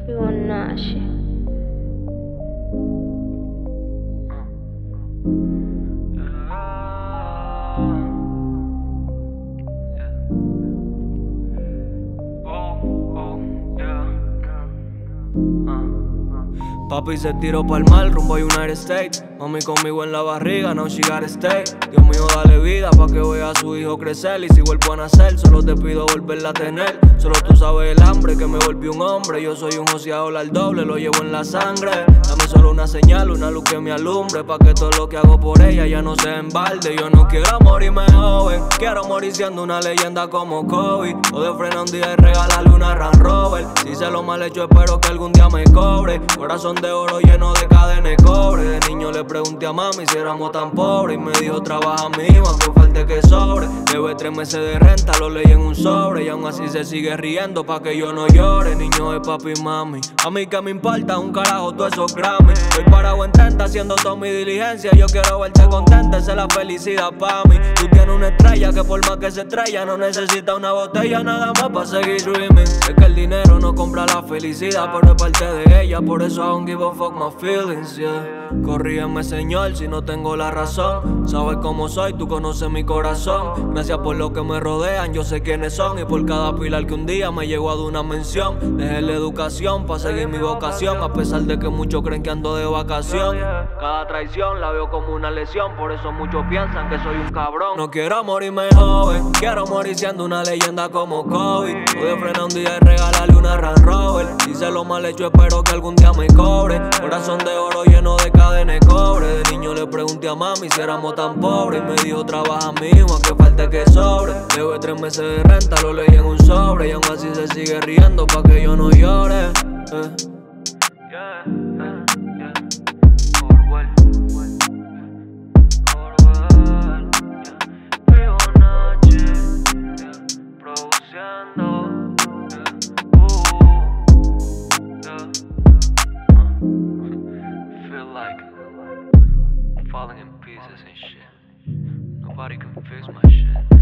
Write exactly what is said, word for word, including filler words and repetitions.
Fibonacci. Papi se tiró pa'l mal, rumbo a United States. Mami conmigo en la barriga, now she gotta stay. Dios mío, dale vida pa' que vea a su hijo crecer. Y si vuelvo a nacer, solo te pido volverla a tener. Solo tú sabes el hambre que me volvió un hombre. Yo soy un joseador al doble, lo llevo en la sangre. Dame solo una señal, una luz que me alumbre, pa' que todo lo que hago por ella ya no sea en balde. Yo no quiero morirme joven, quiero morir siendo una leyenda como Kobe. O de frenar un día y regalarle una Range Rover. Si se lo mal hecho, espero que algún día me cobre. Corazón de oro lleno de cadenas y cobre. De niño le pregunté a mami si éramos tan pobres y me dijo trabaja mío aunque falte que sobre. Debe tres meses de renta, lo leí en un sobre y aún así se sigue riendo pa' que yo no llore. Niño de papi y mami, a mí que me importa un carajo todos esos Grammy. Estoy parado en tenta haciendo toda mi diligencia. Yo quiero verte contenta, esa es la felicidad pa' mí. Tú tienes una estrella que por más que se estrella no necesita una botella nada más pa' seguir dreaming. Es que el dinero no compra la felicidad, pero es parte de ella, por eso I don't give a fuck my feelings, yeah. Corrígeme, señor, si no tengo la razón. Sabes cómo soy, tú conoces mi corazón. Gracias por lo que me rodean, yo sé quiénes son. Y por cada pilar que un día me llegó a dar una mención. Dejé la educación pa' seguir mi vocación, a pesar de que muchos creen que ando de vacación. Cada traición la veo como una lesión, por eso muchos piensan que soy un cabrón. No quiero morirme joven, quiero morir siendo una leyenda como Kobe. Pude frenar un día y regalarle una Range Rover. Si se lo mal hecho, espero que algún día me cobre. Corazón de oro lleno de cadenas y cobre. De niño le pregunté a mami si éramos tan pobres y me dijo trabaja mío aunque falte que sobre. Debe tres meses de renta, lo leí en un sobre y aún así se sigue riendo pa' que yo no llore. eh. Yeah, yeah, yeah. Orwell, Orwell, yeah. Fibonacci, yeah. Produciendo, yeah. Uh, yeah. Uh. Feel like I'm falling in pieces and shit. Nobody can fix my shit.